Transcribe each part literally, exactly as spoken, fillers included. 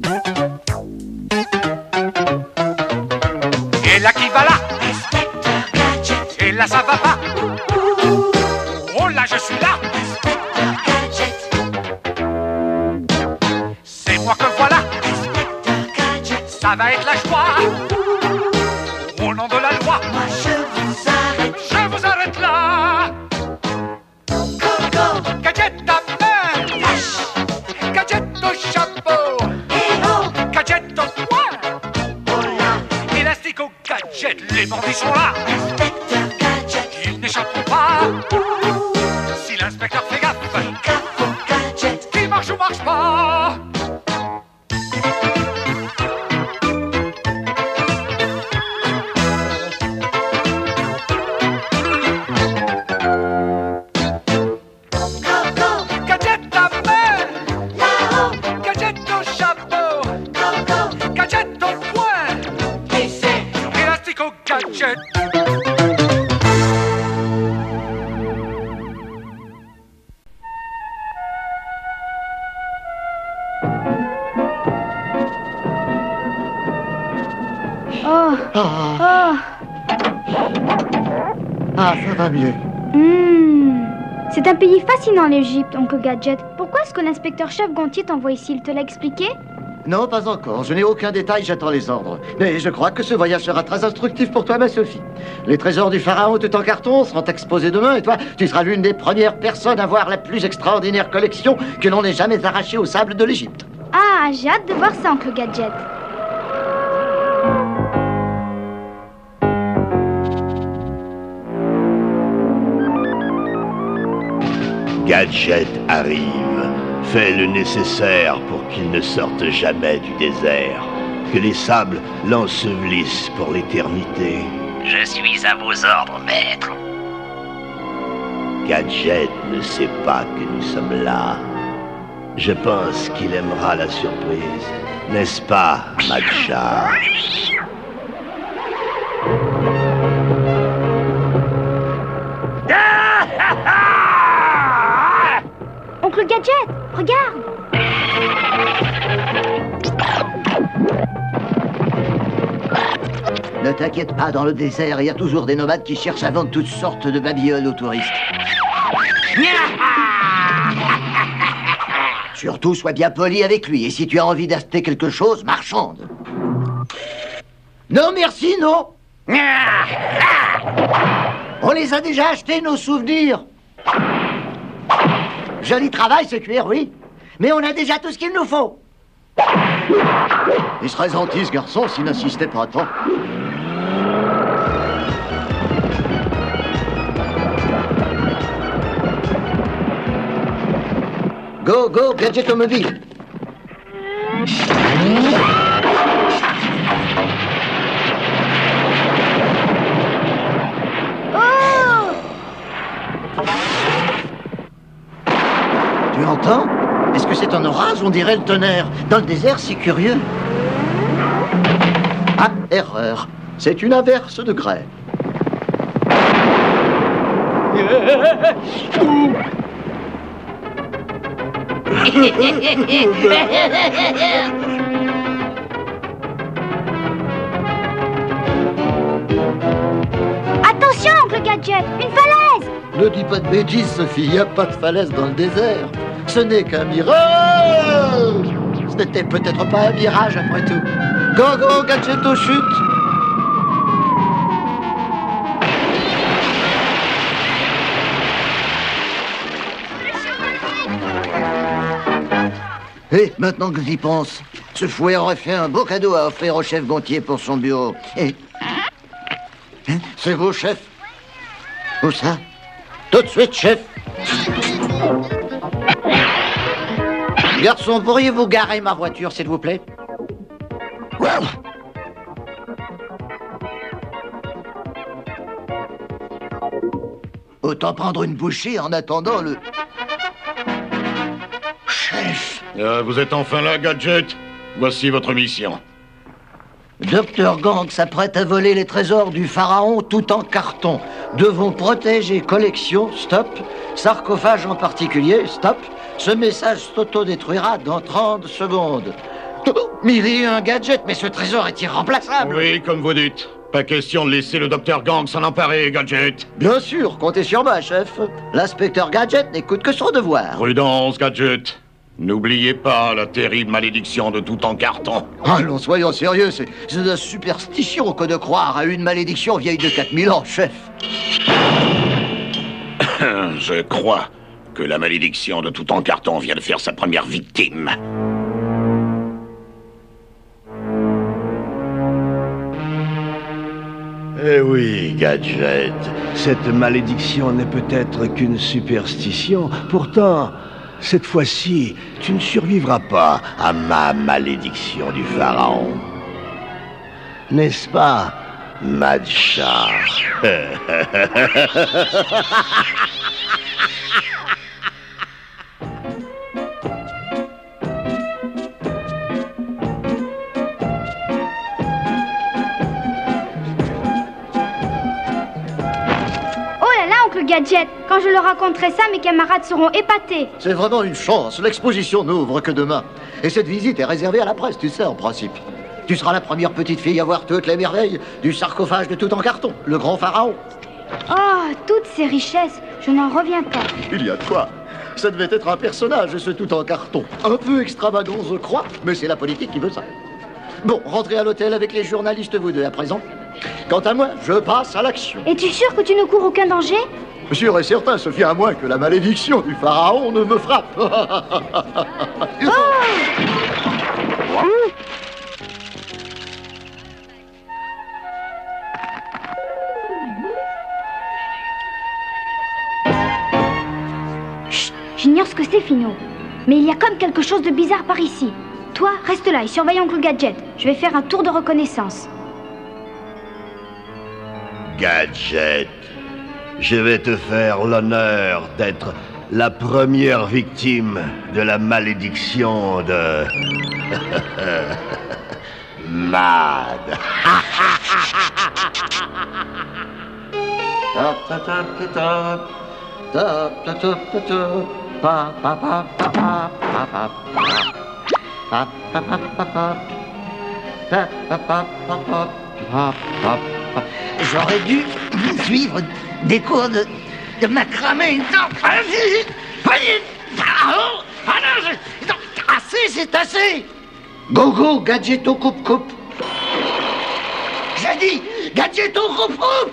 Et là qui va là? Et là ça va pas? Oh là je suis là! C'est moi que voilà! Ça va être la joie! Au nom de la loi! Moi je vous arrête! Je vous arrête là! Go, go! Gadget à main! Flash! Gadget au chapeau! Et oh! Gadget au poing! Oh là! Élastique au gadget! Les bandits sont là! Inspecteur Gadget! Ils n'échapperont pas! Si l'inspecteur fait gaffe! Gaffe au gadget! Qui marche ou marche pas? Go, go! Gadget à main! Là-haut! Gadget au chapeau! Go, go! Gadget au poing! Et c'est... Élastique au gadget! Oh, Ah, oh. ah, ça va mieux. Hmm. C'est un pays fascinant, l'Égypte, oncle Gadget. Pourquoi est-ce que l'inspecteur-chef Gontier t'envoie ici? Il te l'a expliqué? Non, pas encore. Je n'ai aucun détail, j'attends les ordres. Mais je crois que ce voyage sera très instructif pour toi, ma Sophie. Les trésors du pharaon tout en carton seront exposés demain, et toi, tu seras l'une des premières personnes à voir la plus extraordinaire collection que l'on ait jamais arrachée au sable de l'Égypte. Ah, j'ai hâte de voir ça, oncle Gadget. Gadget arrive. Fais le nécessaire pour qu'il ne sorte jamais du désert. Que les sables l'ensevelissent pour l'éternité. Je suis à vos ordres, maître. Gadget ne sait pas que nous sommes là. Je pense qu'il aimera la surprise. N'est-ce pas, Madcha? Oncle Gadget, regarde! Ne t'inquiète pas, dans le désert, il y a toujours des nomades qui cherchent à vendre toutes sortes de babioles aux touristes. Surtout, sois bien poli avec lui, et si tu as envie d'acheter quelque chose, marchande. Non, merci, non. On les a déjà achetés, nos souvenirs. Joli travail, ce cuir, oui. Mais on a déjà tout ce qu'il nous faut. Il serait gentil, ce garçon, s'il n'insistait pas tant. Go, go, gadget automobile. Oh! Tu entends? Est-ce que c'est un orage? On dirait le tonnerre. Dans le désert, c'est curieux. Ah, erreur. C'est une averse de grêle. Attention, oncle Gadget, une falaise! Ne dis pas de bêtises, Sophie. Il n'y a pas de falaise dans le désert. Ce n'est qu'un mirage. Ce n'était peut-être pas un mirage, après tout. Go, go, gadget aux chutes. Et maintenant que j'y pense, ce fouet aurait fait un beau cadeau à offrir au chef Gontier pour son bureau. Et... Hein, c'est vous, chef? Où ça? Tout de suite, chef. Garçon, pourriez-vous garer ma voiture, s'il vous plaît? Autant prendre une bouchée en attendant le... Chef. Euh, vous êtes enfin là, Gadget? Voici votre mission. Docteur Gang s'apprête à voler les trésors du pharaon tout en carton. Devons protéger collection, stop. Sarcophage en particulier, stop. Ce message s'autodétruira dans trente secondes. Oh, mille et un gadgets, mais ce trésor est irremplaçable. Oui, comme vous dites. Pas question de laisser le docteur Gang s'en emparer, Gadget. Bien sûr, comptez sur moi, chef. L'inspecteur Gadget n'écoute que son devoir. Prudence, Gadget. N'oubliez pas la terrible malédiction de tout en carton. Allons, soyons sérieux, c'est c'est de la superstition que de croire à une malédiction vieille de quatre mille ans, chef. Je crois que la malédiction de tout en carton vient de faire sa première victime. Eh oui, Gadget, cette malédiction n'est peut-être qu'une superstition. Pourtant, cette fois-ci, tu ne survivras pas à ma malédiction du pharaon. N'est-ce pas, Madcha? Oncle Gadget, quand je leur raconterai ça, mes camarades seront épatés. C'est vraiment une chance. L'exposition n'ouvre que demain. Et cette visite est réservée à la presse, tu sais, en principe. Tu seras la première petite fille à voir toutes les merveilles du sarcophage de tout en carton, le grand pharaon. Oh, toutes ces richesses, je n'en reviens pas. Il y a de quoi. Ça devait être un personnage, ce tout en carton. Un peu extravagant, je crois, mais c'est la politique qui veut ça. Bon, rentrez à l'hôtel avec les journalistes, vous deux, à présent. Quant à moi, je passe à l'action. Es-tu sûr que tu ne cours aucun danger? Sûr et certain, Sophie, à moins que la malédiction du pharaon ne me frappe. Oh Chut, j'ignore ce que c'est, Finot. Mais il y a comme quelque chose de bizarre par ici. Toi, reste là et surveille Oncle Gadget. Je vais faire un tour de reconnaissance. Gadget, je vais te faire l'honneur d'être la première victime de la malédiction de... Mad. J'aurais dû suivre des cours de, de macramé. Assez, c'est assez. Go, go, Gadgeto, coupe, coupe. J'ai dit, Gadgeto, coupe, coupe.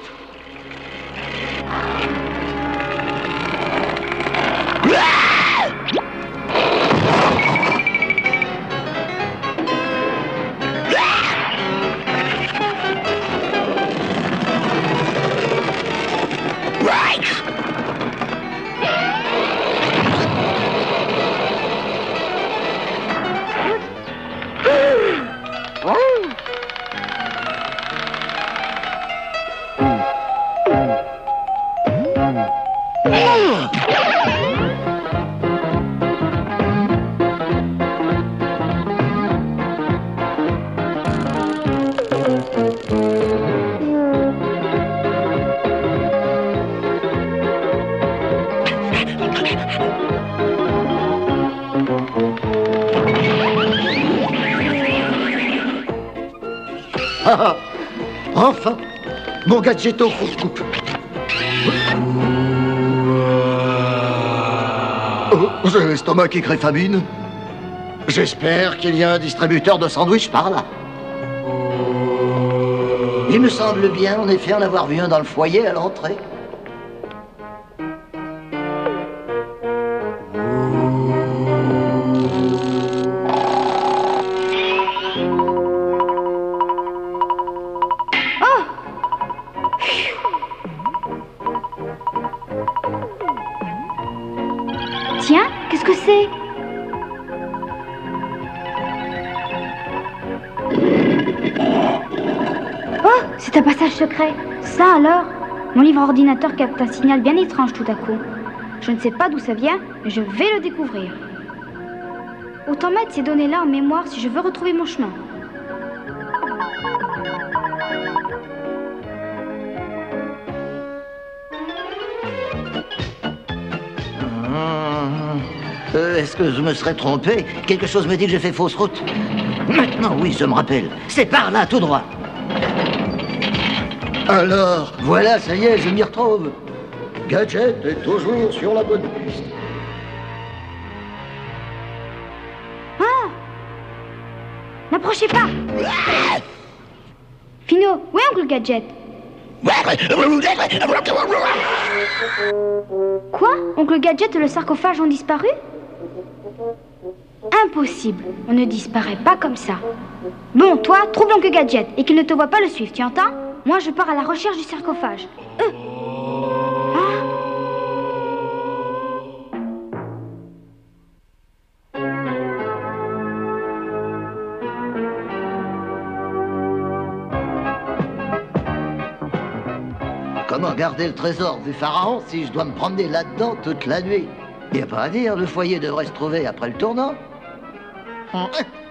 Ah, enfin, mon Gadgeto coupe-coupe. Oh, j'ai l'estomac qui crée famine. J'espère qu'il y a un distributeur de sandwich par là. Il me semble bien, en effet, en avoir vu un dans le foyer à l'entrée. Tiens, qu'est-ce que c'est? Oh, c'est un passage secret. Ça alors? Mon livre ordinateur capte un signal bien étrange tout à coup. Je ne sais pas d'où ça vient, mais je vais le découvrir. Autant mettre ces données-là en mémoire si je veux retrouver mon chemin. Euh, Est-ce que je me serais trompé? Quelque chose me dit que j'ai fait fausse route. Maintenant, oui, je me rappelle. C'est par là, tout droit. Alors, voilà, ça y est, je m'y retrouve. Gadget est toujours sur la bonne piste. Ah! N'approchez pas! Fino, où est Oncle Gadget? Quoi? Oncle Gadget et le sarcophage ont disparu? Impossible, on ne disparaît pas comme ça. Bon, toi, trouve Oncle Gadget et qu'il ne te voit pas le suivre, tu entends? Moi, je pars à la recherche du sarcophage. Euh. Ah. Comment garder le trésor du pharaon si je dois me promener là-dedans toute la nuit? Y a pas à dire, le foyer devrait se trouver après le tournant. Hum.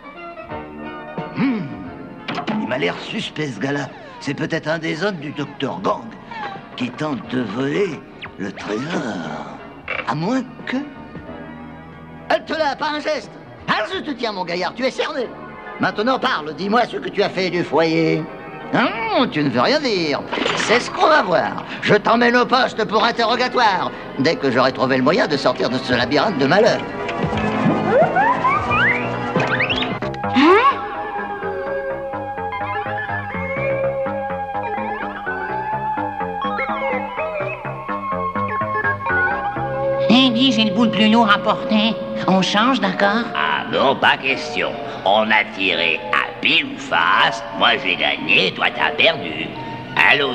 Hum. Il m'a l'air suspect, ce gars-là. C'est peut-être un des hommes du docteur Gang qui tente de voler le trésor. À moins que... Halte là, pas un geste. Ah, je te tiens, mon gaillard, tu es cerné. Maintenant parle, dis-moi ce que tu as fait du foyer. Non, tu ne veux rien dire. C'est ce qu'on va voir. Je t'emmène au poste pour interrogatoire, dès que j'aurai trouvé le moyen de sortir de ce labyrinthe de malheur. Hein? Eh, dis, j'ai le bout de plus lourd à porter. On change, d'accord? Ah non, pas question. On a tiré à pile ou face. Moi j'ai gagné, toi t'as perdu. Allons-y.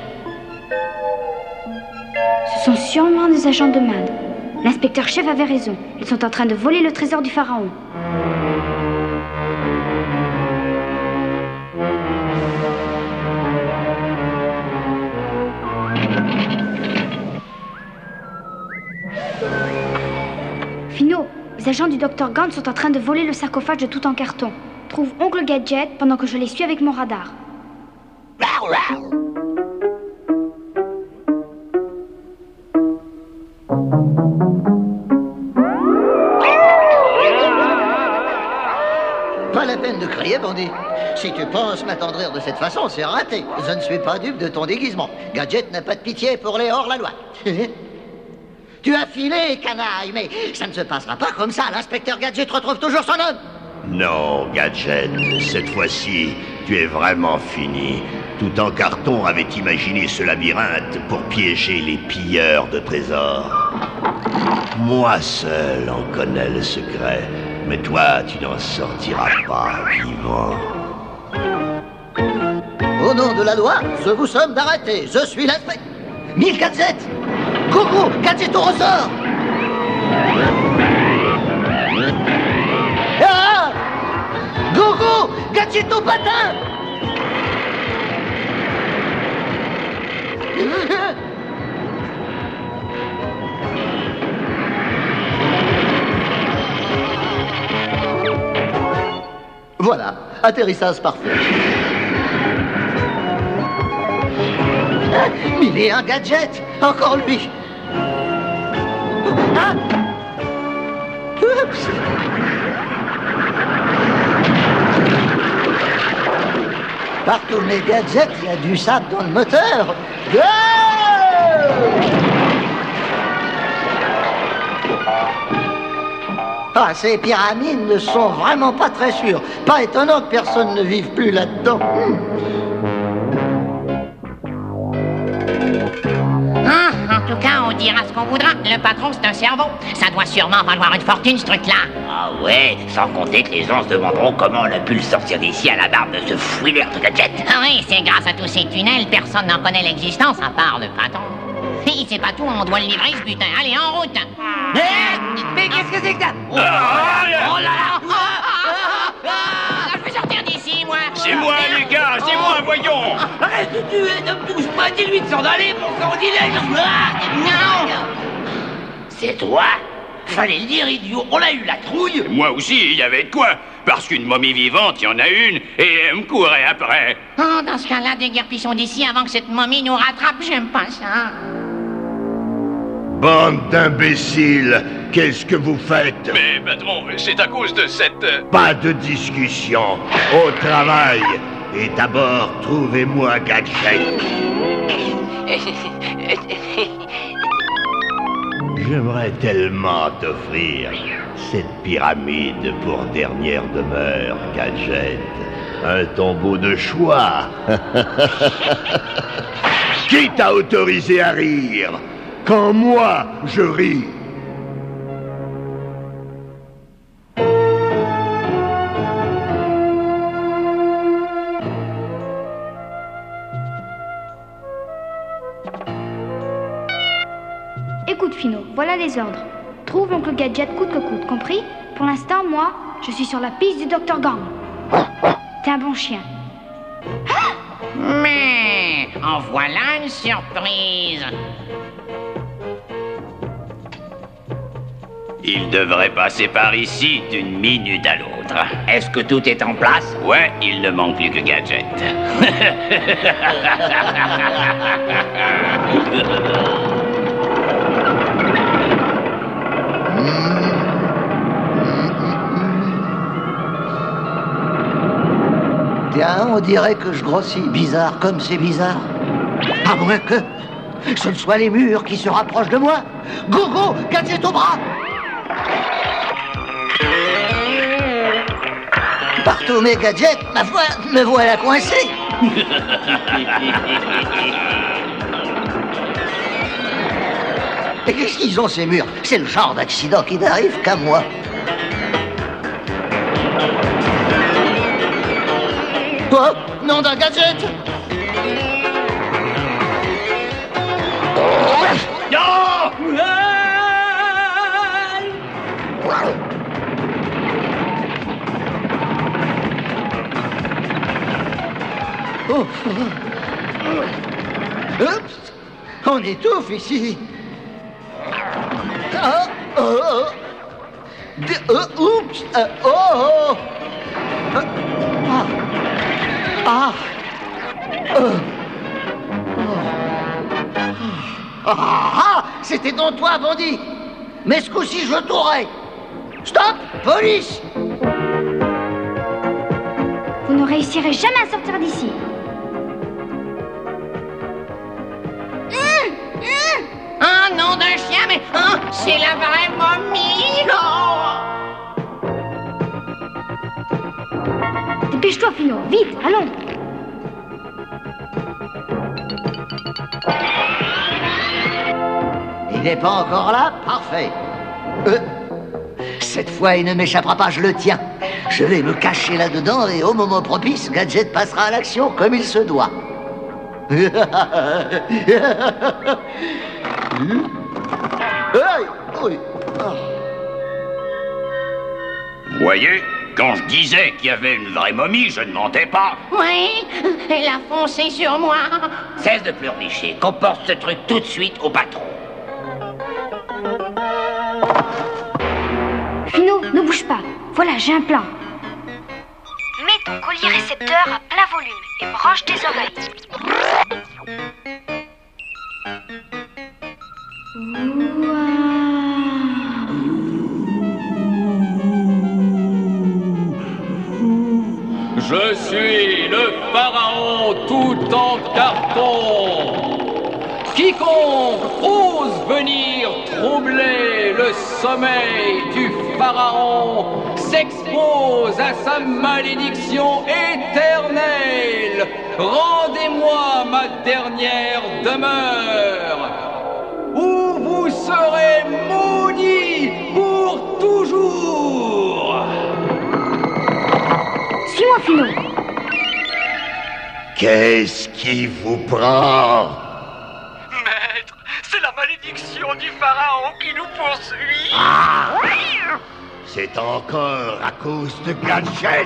Ce sont sûrement des agents de Mad. L'inspecteur-chef avait raison. Ils sont en train de voler le trésor du pharaon. Fino, les agents du docteur Gant sont en train de voler le sarcophage de tout en carton. Trouve Oncle Gadget pendant que je les suis avec mon radar. Pas la peine de crier, bandit. Si tu penses m'attendrir de cette façon, c'est raté. Je ne suis pas dupe de ton déguisement. Gadget n'a pas de pitié pour les hors-la-loi. Tu as filé, canaille, mais ça ne se passera pas comme ça. L'inspecteur Gadget retrouve toujours son homme. Non, Gadget, cette fois-ci, tu es vraiment fini. Tout en carton avait imaginé ce labyrinthe pour piéger les pilleurs de trésors. Moi seul en connais le secret, mais toi, tu n'en sortiras pas vivant. Au nom de la loi, je vous somme d'arrêter. Je suis l'inspecteur. Mille Gadget. Coucou, Gadget au ressort. Ah! Gogo, Gadget au patin. Voilà, atterrissage parfait. Mille et un Gadget, encore lui. Ah! Oups. Partout les gadgets, il y a du sable dans le moteur. Go! Ah, ces pyramides ne sont vraiment pas très sûres. Pas étonnant que personne ne vive plus là-dedans. Hmm. Ah, en tout cas, on dira ce qu'on voudra. Le patron, c'est un cerveau. Ça doit sûrement valoir une fortune, ce truc-là. Ah ouais, sans compter que les gens se demanderont comment on a pu le sortir d'ici à la barbe de ce fouilleur de Gadget. Ah oui, c'est grâce à tous ces tunnels, personne n'en connaît l'existence à part le patron. Et c'est pas tout, on doit le livrer, ce butin. Allez, en route. Mais, mais qu'est-ce que c'est que ça? Oh, oh là là. Je peux sortir d'ici, moi. C'est moi, les gars, c'est moi, voyons. Reste où tu es, ne me touche pas, dis-lui de s'en aller, mon candidat. Non. C'est toi? Fallait le dire, idiot, on a eu la trouille. Moi aussi, il y avait de quoi. Parce qu'une momie vivante, il y en a une, et elle me courait après. Oh, dans ce cas-là, déguerpissons d'ici avant que cette momie nous rattrape. J'aime pas ça. Bande d'imbéciles, qu'est-ce que vous faites? Mais patron, c'est à cause de cette... Pas de discussion, au travail. Et d'abord, trouvez-moi Gadget. J'aimerais tellement t'offrir cette pyramide pour dernière demeure, Gadget. Un tombeau de choix. Qui t'a autorisé à rire quand moi, je ris? Écoute, Finot, voilà les ordres. Trouve l'oncle Gadget coûte que coûte, compris? Pour l'instant, moi, je suis sur la piste du docteur Gang. T'es un bon chien. Mais en voilà une surprise. Il devrait passer par ici d'une minute à l'autre. Est-ce que tout est en place? Ouais, il ne manque plus que Gadget. Tiens, on dirait que je grossis. Bizarre comme c'est bizarre. À moins que ce ne soient les murs qui se rapprochent de moi. Go, go, Gadget au bras! Partout mes gadgets, ma foi, me voilà coincé. Et qu'est-ce qu'ils ont ces murs? C'est le genre d'accident qui n'arrive qu'à moi. Oh, nom d'un gadget! Non! Oh. Oups. On étouffe ici. Ah, oh, oh. De, oh, oups. Euh, oh, oh. Ah. Ah. Oh. Ah. Ah. C'était donc toi, bandit. Mais ce coup-ci, je t'aurai. Stop, police. Vous ne réussirez jamais à sortir d'ici. Oh, nom d'un chien, mais oh, c'est la vraie momie. Oh. Dépêche-toi, Finot, vite, allons. Il n'est pas encore là? Parfait. Euh, cette fois, il ne m'échappera pas, je le tiens. Je vais me cacher là-dedans et au moment propice, Gadget passera à l'action comme il se doit. Voyez, quand je disais qu'il y avait une vraie momie, je ne mentais pas. Oui, elle a foncé sur moi. Cesse de pleurnicher, qu'on porte ce truc tout de suite au patron. Finot, ne bouge pas. Voilà, j'ai un plan. Mets ton collier récepteur à plein volume et branche tes oreilles. Je suis le pharaon tout en carton. Quiconque ose venir troubler le sommeil du pharaon s'expose à sa malédiction éternelle. Rendez-moi ma dernière demeure, où vous serez maudits pour toujours. Suis-moi, Finot. Qu'est-ce qui vous prend? Maître, c'est la malédiction du pharaon qui nous poursuit. Ah! C'est encore à cause de Gadget.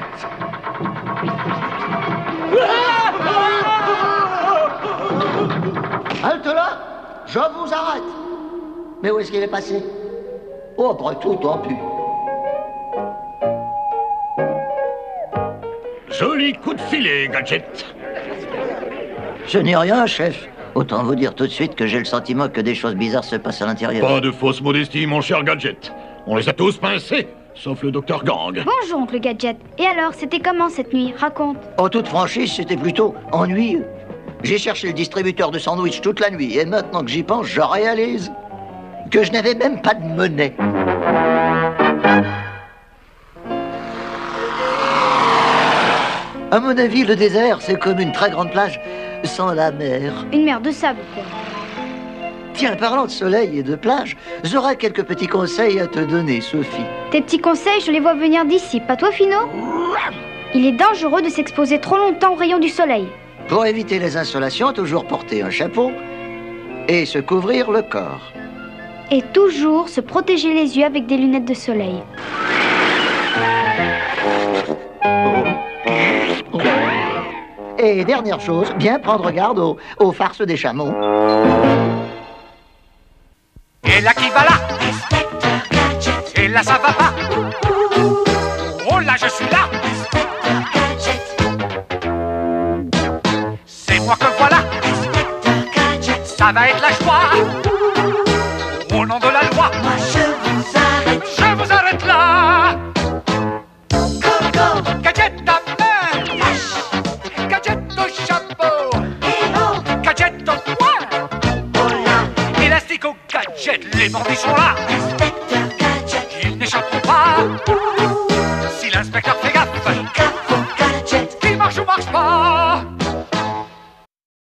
Halte là, je vous arrête. Mais où est-ce qu'il est passé? Oh, après tout, tant pis. Joli coup de filet, Gadget. Ce n'est rien, chef. Autant vous dire tout de suite que j'ai le sentiment que des choses bizarres se passent à l'intérieur. Pas de fausse modestie, mon cher Gadget. On les a tous pincés, sauf le docteur Gang. Bonjour, oncle Gadget. Et alors, c'était comment cette nuit? Raconte. En toute franchise, c'était plutôt ennuyeux. J'ai cherché le distributeur de sandwich toute la nuit, et maintenant que j'y pense, je réalise que je n'avais même pas de monnaie. À mon avis, le désert, c'est comme une très grande plage sans la mer. Une mer de sable, quoi. Tiens, parlant de soleil et de plage, j'aurai quelques petits conseils à te donner, Sophie. Tes petits conseils, je les vois venir d'ici, pas toi, Fino? Il est dangereux de s'exposer trop longtemps aux rayons du soleil. Pour éviter les insolations, toujours porter un chapeau et se couvrir le corps. Et toujours se protéger les yeux avec des lunettes de soleil. Et dernière chose, bien prendre garde aux, aux farces des chameaux. Et là qui va là? Et là ça va pas? Oh là je suis là! C'est moi que voilà! Ça va être la joie! Au nom de la loi! Moi je vous arrête! Je vous arrête là! Go, Gadget à main! Gadget au chapeau! Gadget au poing! Élastique au gadget, les bandits sont là!